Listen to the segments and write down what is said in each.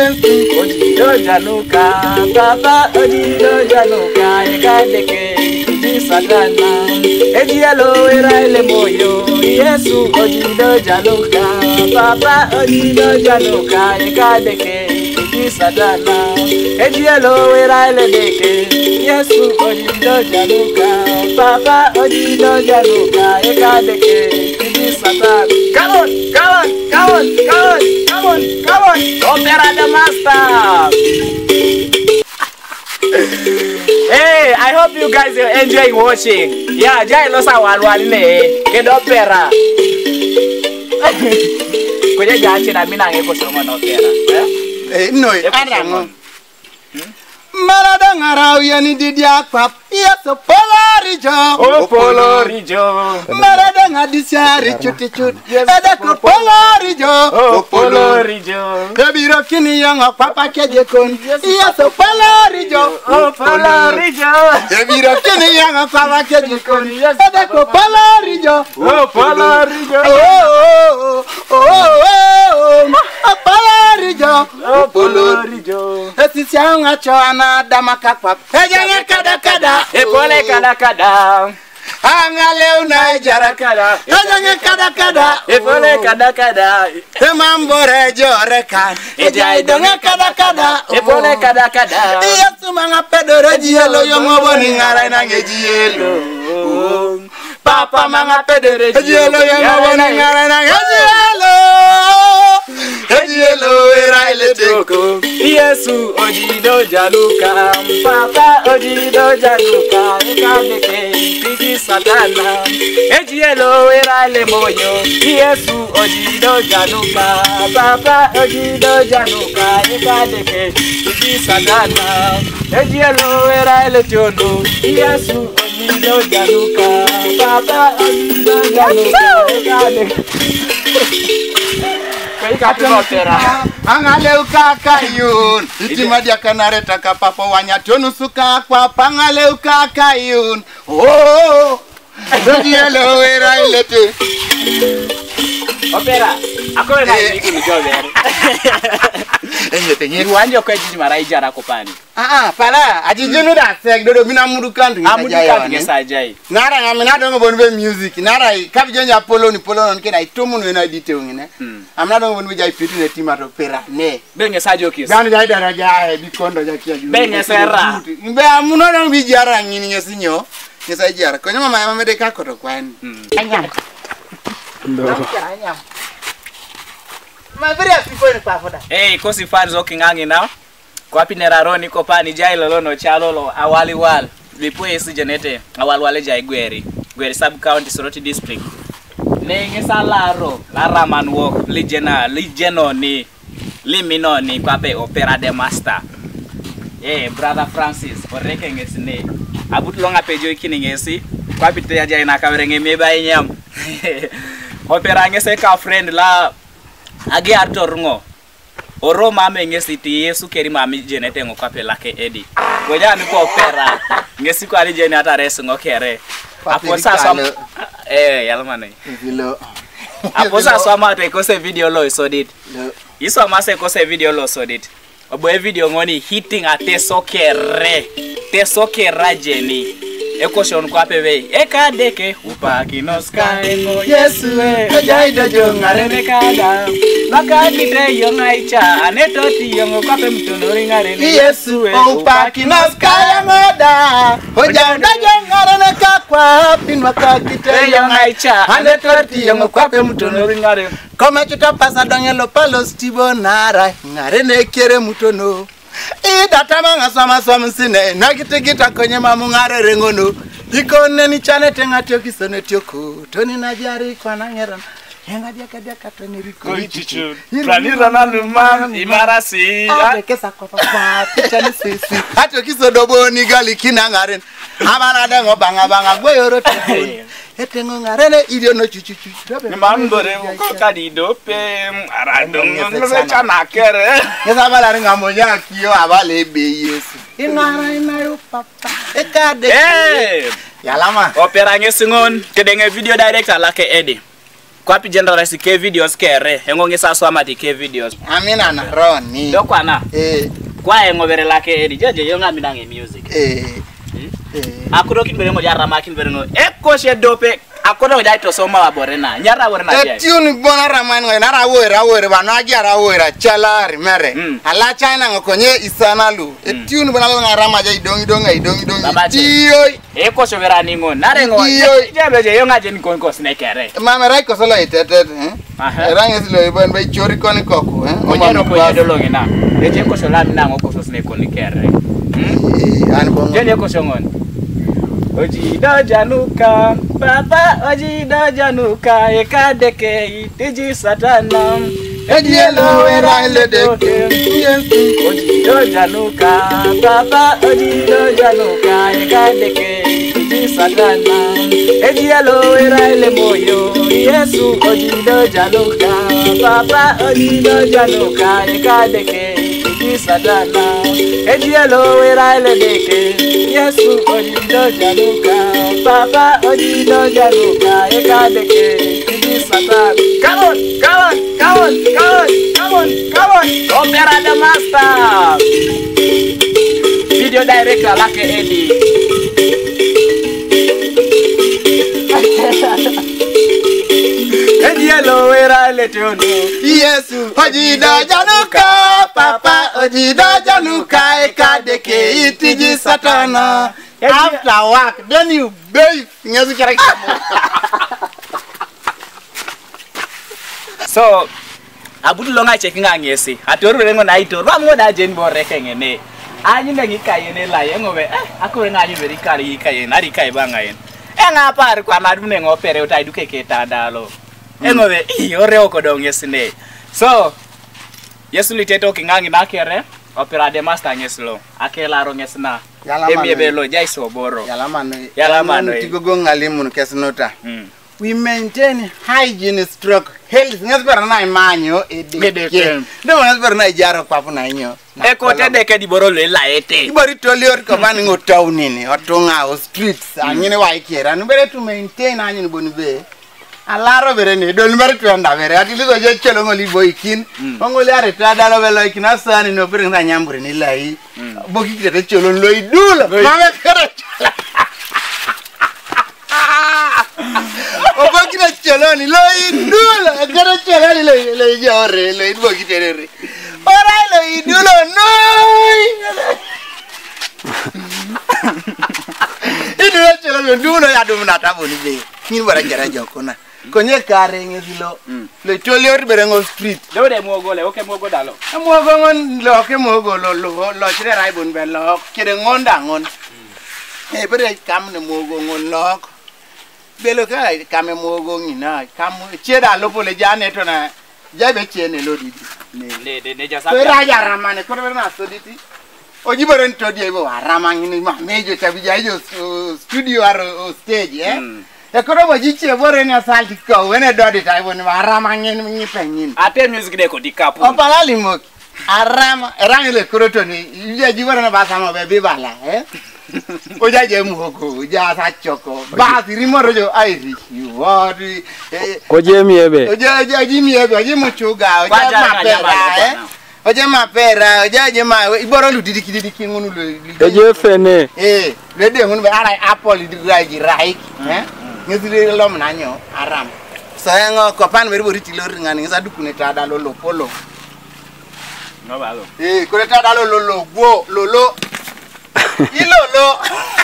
Ojido januka, papa ojido januka, ekadeke iji satana. Ejielo era ele moyo, Yesu ojido januka, papa ojido januka, ekadeke iji satana. Ejielo era ele deke, Yesu ojido januka, papa ojido januka, ekadeke iji satana. Come on, come on, come on, come on, come on, come on. Opera the master. Hey, I hope you guys are enjoying watching. Yeah, jai lo sa wan ne ke opera. Ko je ja chena mina ngeko somo no opera. No, arango. Marada ngarau yani didia kwap. Yeso polarijo. Oh polarijo. Marada ngadisiari chuti chut. Eda ko polarijo. Oh polarijo. Ebiro kini yanga papa keje kon. Yeso polarijo. Oh polarijo. Ebiro kini yanga papa keje kon. Eda ko polarijo. Oh polarijo. Polarijo. Oh polarijo. Esisi anga choana damaka kwap. Ejenge kada kada. Epole kada kada. Angale una jara kada. Ejenge kada kada. Epole kada kada. Emambore jore kan. Ejai donge kada kada. Epole kada kada. Yesu manga pedoro jielo yongo boni ngara nange jielo. Papa manga pedoro jielo yongo boni ngara nange jielo. Ejielo era ile teko. Yesu ojido jaluka, papa ojido jaluka, ekadeke pigi satana. Ejielo era ile moyo. Yesu ojido jaluka, papa ojido jaluka, ekadeke pigi satana. Ejielo era ile chondo. Yesu ojido jaluka, papa ojido jaluka, ekadeke. Angale ukakayun itimadia kanareta kapapo wanyatonu suka kwa pangale ukakayun oh Ejielo era ilete Opera akore na ikulu jobere tenye ruanje kwa jiji mara ijara kopani pala ajijunu da sek dodo mina mudukantu sajai nara ngamina dongo bonbe music nara kabijenja polo ni nkena itomu no na dite ngene amna dongo bonbe jai pitu ne timato pera ne benge sajo kis gani jai daraja e bikondo jakia ju benge serra mbe amuno no bijara ngini nyesinyo nyesa jara konyo mama ya mamede kako to kwani anyam ndo anyam Mavria sifoni kwa foda. Hey, kosi fans okingangi now. Kwa pinera roni ko pani jai lolo chalolo awali wal. Lipo esi jenete awali wale jai gweri. Gweri sub county Soroti district. Nenge salaro la raman walk ligeno ni limino ni kwape opera de master. Eh brother Francis oreke ngesine. Abut longa pejo ikini ngesi. Kwa pite jai na kawerenge meba inyam. Opera ngese ka friend la agi artorngo oro mame ngesiti Yesu keri mami jenete ngo kapela ke EDDY goja ni ko opera ngesi ko ali jeni ata res ngo kere aposa so yalmane vilo aposa so ma te ko se video lo so dit iso ma se ko se video lo so dit obo e video ngoni hitting ATESO kera jeni Ekoshon kwa pewe ekadeke upaki no sky ngo Yesu ojaida jongare nekada nakadite yongaicha anetoti yongo kwa pe mtonori ngare Yesu upaki no sky ngoda ojaida jongare nekakwa pinwa kakite yongaicha anetoti yongo kwa pe mtonori ngare koma chuta pasa dongelo palos tibonara ngare nekere mutono Ida manga sama sine nakitikita kwenye mamungare rengono ikone ni chane tenga tiokisone tioko toni najari kwa nangera henga dia katoni riko ichichu planira na luma imarasi kesa kwa papa pichani sisi hato kisodobo ni gali kinangaren abana dengo banga goyoro toni etengo ngarene idio no chuchuchu ni mandore ko kadido pe arado ngolo chana kere yesa bala ngamonya kiyo abale be Yesu ingara inayo papa ekade yalama opera ngesingon kedenge video director lake EDDY Kwapi general resi ke videos kere. Engo ngisa swama ti ke videos. Amina na roni. Do kwana. Kwa engo vere lake edi. Jeje yonga minange music. Akudo kinbere ngo yara makinbere ngo. Eko she dope. Akodo daito soma waborena. Nyara borena je. Tune bona ramani ngo nara wora banaji ara wora chala rimere. Ala China ngo konye isanalu. Tune bona ngo rama je idongi. Tiyo. Eko so vera ningo. Nare ngo. Je yonga je nkonko snekere. Mama rai ko solo itete Rangi silo ibon bay chori koni koku Onyero ko yadolongi na. Eje ko so lami na ngo ko so sneko ni kere. An bongo. Je ko so ngon. Ojido januka, papa ojido januka, ekadeke itiji satana. Edielo era ile deke. Ojido januka, papa ojido januka, ekadeke itiji satana. Edielo era ile moyo, Yesu ojido januka, papa ojido januka, ekadeke itiji satana. Edielo era ile deke. Yesu ojido januka, papa ojido januka, ekadeke kidi satan. Come on. Opera the master. Video director like EDDY. Edielo era letono. Yesu ojido januka, papa ojido januka, ekadeke itiji satana. After work, then you bathe. So, abudu longa checking angesi. Atoru rengo na ito. Ramu da jen bo rekengene. Anyi ngi kayene la yengo be. Akure nganyi be rikari kayene. Ari kai banga yen. Nga par kwa madu ne ngopere utai duke keta dalo. Engo be ore okodong yesine. So, Yesu liteto kingangi nakere. Opera de master ngeslo. Akela ro ngesna. Emiebelo jaiso boro. Yalamano. Tigogo ngalimu kesnota. We maintain hygiene stroke health. Ngasbara na imanyo edeke. Ndo ngasbara na jaro papu na inyo. Eko tedeke di boro le laete. Ibori tolior ko bani ngo town nini. Otonga o streets. Anyine wa ikera. Nubere to maintain anyine bonibe. Alaro bere ne dol mer tuanda bere ati ligo je chelo ngoli boikin ngoli are tada lo belo ikina sani no bere na nyambure ni lai boki kete chelo loi dula mame kare o boki na chelo ni loi dula kare chelo ni loi jore loi boki terere ora loi dula noi idu chelo dula ya dum na taboni be ni wara jara jokona konye kare ngezilo le tolior berengo street do de mogole oke mogo dalo mogo ngon lo ke mogo lo chire rai bun be lo kire ngonda ngon bere kam ne mogo ngon lo belo ka kam mogo ngina kam chira lo pole jane to na jabe chene lo di ne ja sa raja ramane ko be na so diti o jiberen to di bo ramangini ma mejo tabija jo studio aro stage Ekoro bojiche bore ni asalti ko wene dodi tai woni arama ngeni nyipenyin. Ate music de ko dikapu. Opalali mo. Arama erangile koroto ni ije jibore na basama be bibala Oja je muhogo, oja sa choko. Ba rimoro jo airi. Wodi Oje miebe. Oja miebe, oje muchuga, oja mapera Oje mapera, oja je ma iboro ludidiki ngunu lo. Oje fene. Lede ngunu be ara apple di raik, ngizile lom nanyo aram sayengo kopan meri bori tilor ngani ngisa dukune tada lolo polo no balo kore tada lolo go lolo ilolo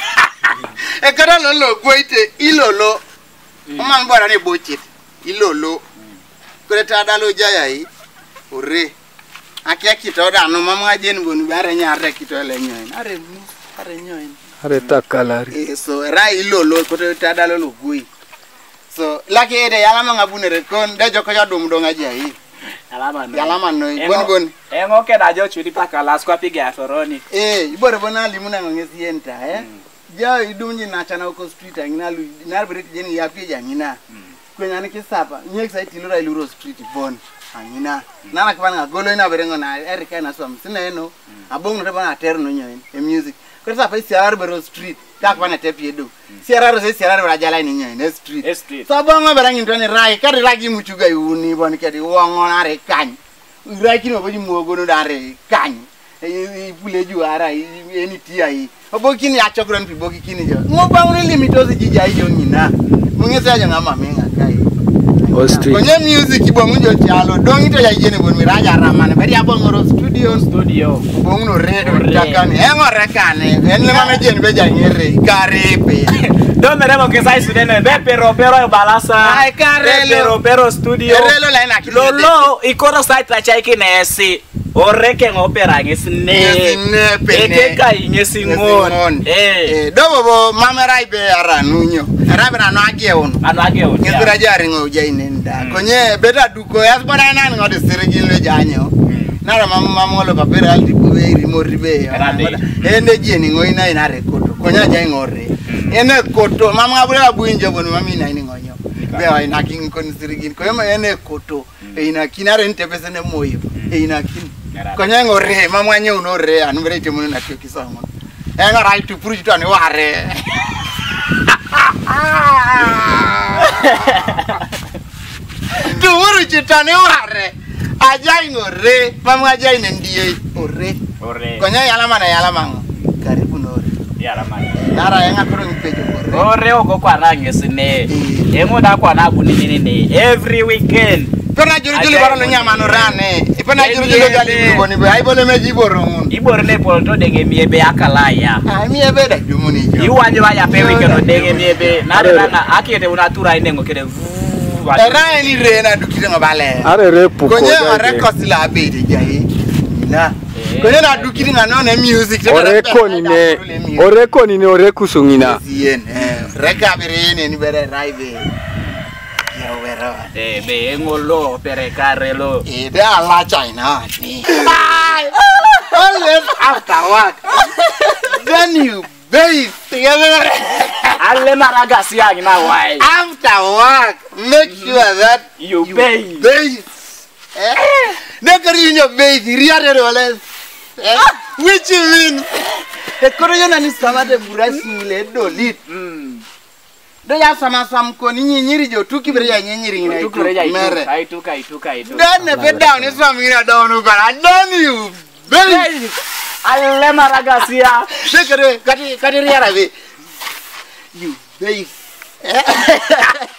kara lolo go ite ilolo man bora ne bochit ilolo kore tada lo jaya yi ore akia kitoda no mama jen bonu bare nyare kitole nyoy are nyoy Are takalari. So ra ilolo ko tada lolo gui. So laki ede yalama ngabunere kon de joko ya dum donga jai. Yalama no gon. Engo ke da jo chudi pakala skwa pige aforoni. Ibore bona limuna ngesi enta Ja idumni na chana ko street ngina lu na break jeni ya pija ngina. Kwenya ni kisapa nyeksa itilura iluro street bon. Angina nana kwana golo ina berengo na erika na swam sineno abongo tebana terno nyoin music Kesa pa siarar bero street. Tak wana tepiedo. Siarar se siarar bra jala ni nya street. So bongo bra ngi tone rai ka ragi muchuga yuni bon ke di wongo na re kan. Rai kino bo muogo no dare kan. E pule ju ara eni ti ai. Obo kini achokron pi boki kini jo. Mo ba un limito se jija jo nyina. Mungesa jo ngama menga kai. Konye music bo munjo chalo dongi to ya jene bon miraja ramane bari abongoro studio bongo redo takane engore kane enle mame jene be jangere karepe do meremo ke sai sudene be pero balasa ai karelo pero studio relo la ina kilo lolo ikoro sai trachai kinesi oreke ngopera ngesine eke kai ngesingon dobo mame raibe aranunyo arabena no ageon ngira jari ngo jainenda konye beta duko yasbona nani ngode serigin le janyo nara mama lo kapera alti buweri moribe ende jeni ngo ina rekoto konya jai ngore ene koto mama ngabula buinje bonu mami ina ini ngonyo be wa ina king kon serigin koyema ene koto ina kinare ntepese ne moyo ina kin konya ngore mama nyo unore anumere temu na tukisamo enga right to prove to ani ware Tuuru chitane ware ajai ngore mama ajai nendie ore konya yala mango karibu nore yala mango nara yenga kuro ngipejo ore oko kwa rangesine engoda kwa na kunini every weekend pena juru baro no nyama no rane pena juru gali boni be ai bole meji borongun ibor ne polto dege miebe akalaya miebe da jumuni jo iwanje baya pe weekend dege miebe nare ranga akete unatura inengo kede era ni rena dukire ngabale are repu ko konye are kosila abede jai na konye na dukire ngano na music oreko ni ore kusungina yen reka birene ni bere raibe ya wera be ngolo pere karelo de ala China ni always after work then you bathe together alle maraga siang na why after work make sure that you bathe nekari nyo bathe riare roles which means ekoro yona ni samade burasi le dolit do ya sama ko ni nyiri jo tuki bere ya nyiri ngina mere ai tuka dan ne be down is from ngina down ko don you bathe alle maraga sia sekere kati riara be you bathe